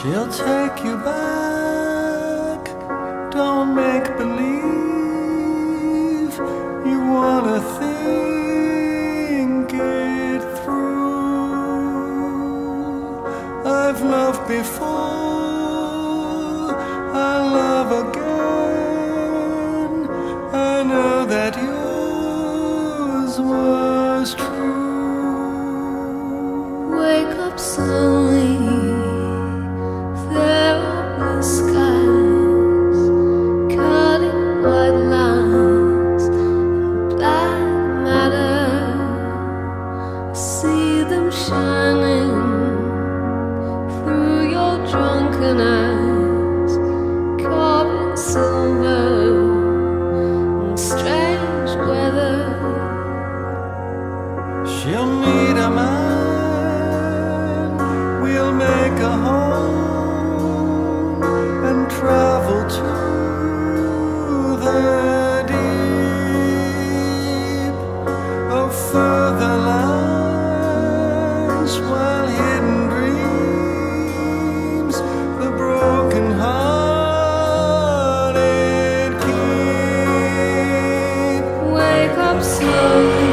She'll take you back. Don't make believe. You wanna think it through. I've loved before, I'll love again. I know that yours was true. Wake up slowly. There are blue skies, cutting white lines, black matter. I see them shining through your drunken eyes, carving silver in strange weather. She'll meet a man, we'll make a home and travel to the deep of further lands, while hidden dreams the broken hearted keep. Wake up slowly.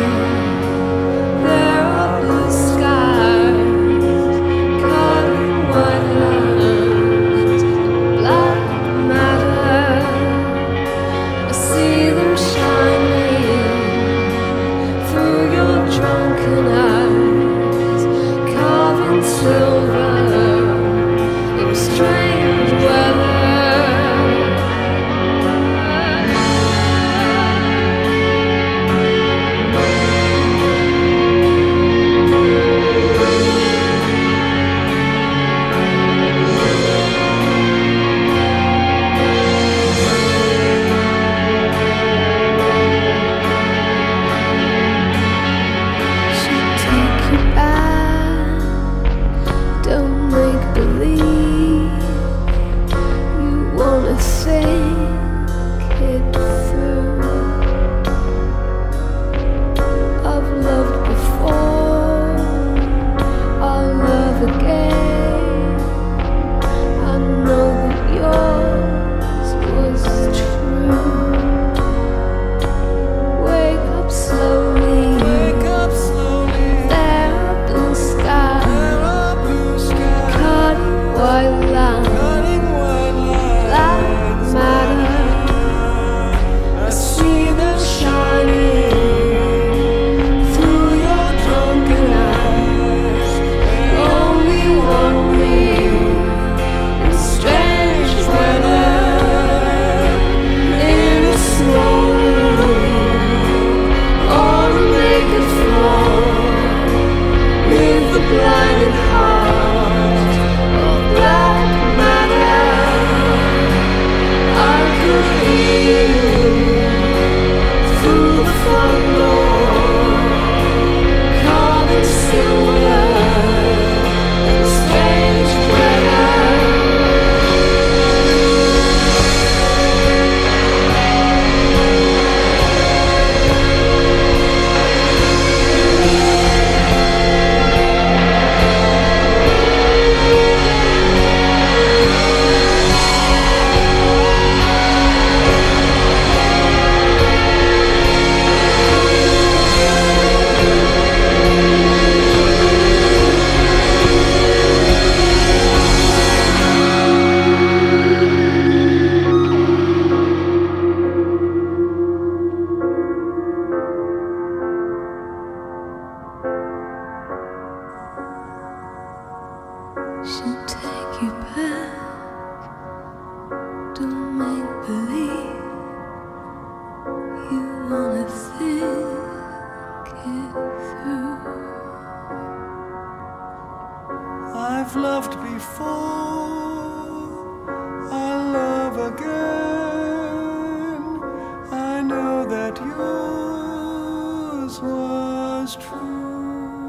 There are blue skies, cutting white lines, black matter. I see them shining through your drunken eyes, carving silver in strange weather. She'll take you back. Don't make believe. You wanna think it through. I've loved before, I'll love again. I know that yours was true. Wake up slowly. Wake up slowly. There are blue skies, There are blue skies, cutting white lines, cutting white black lines. matter. I see them shining through your drunken eyes. Only one ring in strange weather. In a snow room on a naked floor, with the blinding heart of black matter. I could hear you through the front door, carving silver in strange weather. She'll take you back. Don't make believe. You wanna think it through. I've loved before, I'll love again. I know that yours was true.